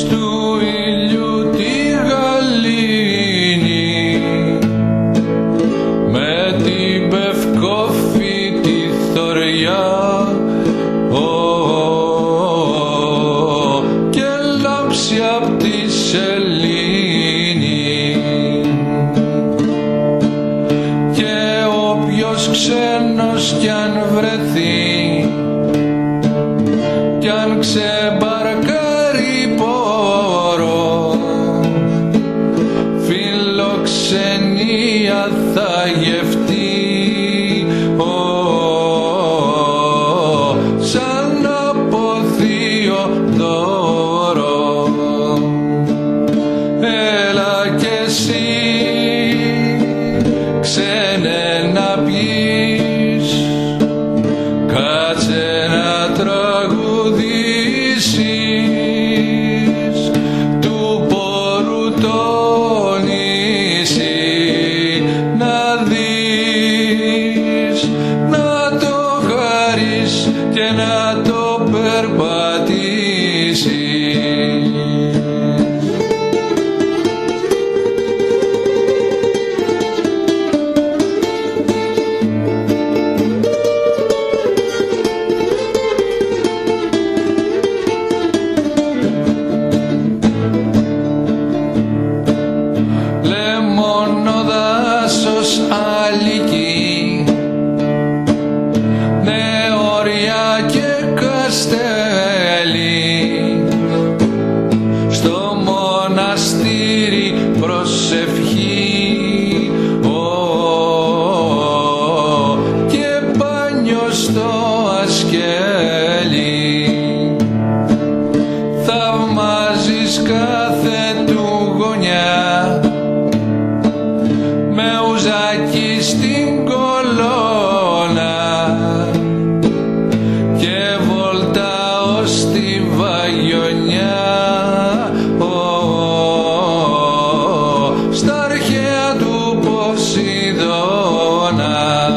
στου ήλιου τη γαλήνη, με την πευκόφη τη θωριά, και λάμψη απ' τη σελήνη, και όποιος ξένος κι αν βρεθεί, κι αν ξεμπαρκάρει πόρο, φιλοξενία θα γευτεί, σαν από θείο δώρο. Έλα κι εσύ, ξένε, να πιείς, κάτσε να τραγουδήσεις του πόρου το νησί, να δεις, να το χαρείς και να το περπατήσεις. Λεμόνο δάσος αλική, νεώρια και καστέλι, στο μοναστήρι προσευχή, και μπάνιο στο ασκέλι. Θαυμάζεις κάθε του γωνιά, με ουζάκι στην κολόνα, και βολτά ως τη Βαγιονιά, στα αρχαία του Ποσειδώνα.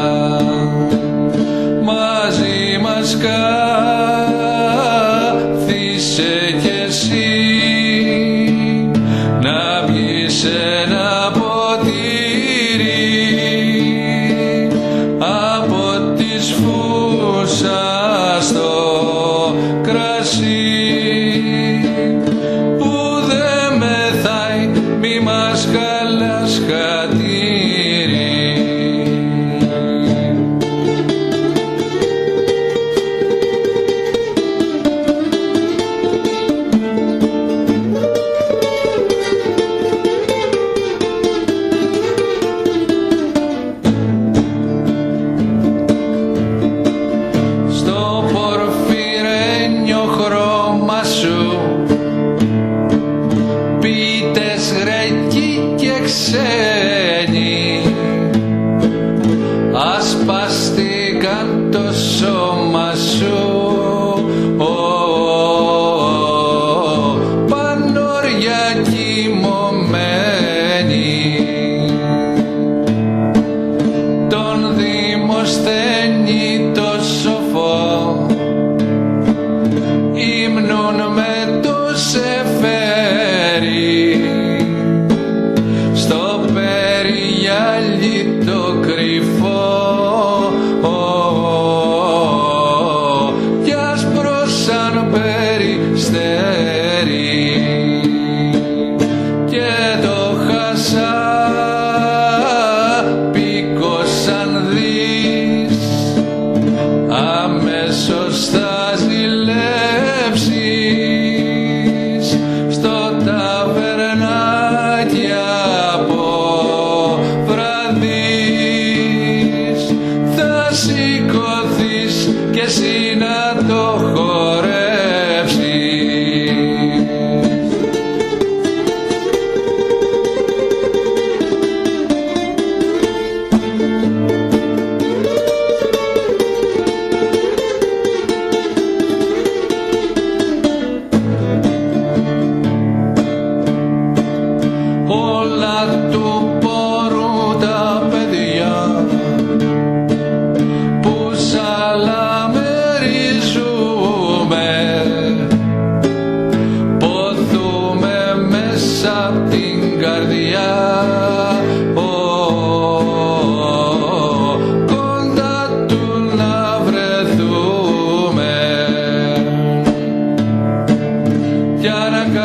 Μαζί μας κάθισε κι εσύ, να πιεις ένα ποτήρι από της φούσας το κρασί, που δε μεθάει, μη μας χαλάς χατήρι. Στο πορφυρένιο χρώμα σου, πίτες γρεκοί και ξένοι, ασπαστήκαν το σώμα σου, πανόρια κοιμωμένοι. Τον Δημοσθένη το σοφό ύμνουν με το σεφέρι, στο περιγυάλι το κρυφό, κι άσπρο σαν περιστέρι, και το χασάπικο σαν δεις, αμέσως θα ζηλέψεις,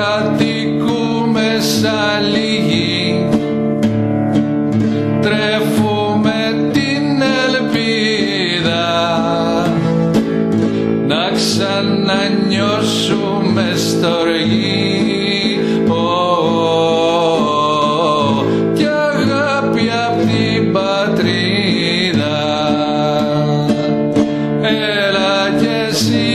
κατοικούμε σαν λίγοι, τρέφουμε την ελπίδα να ξανανιώσουμε στοργή. Κι αγάπη απ' την πατρίδα. Έλα κι εσύ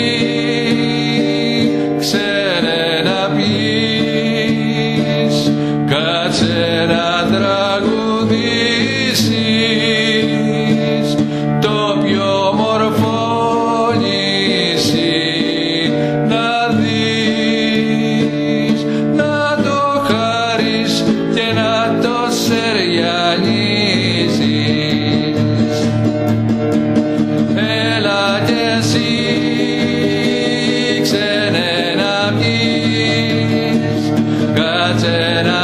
ξένε να πεις, κάτσε να τραγουδήσεις το πιο όμορφο νησί να δεις, να το χαρείς και να το σεριανίζεις. Έλα κι εσύ ξένε να βγεις, κάτσε να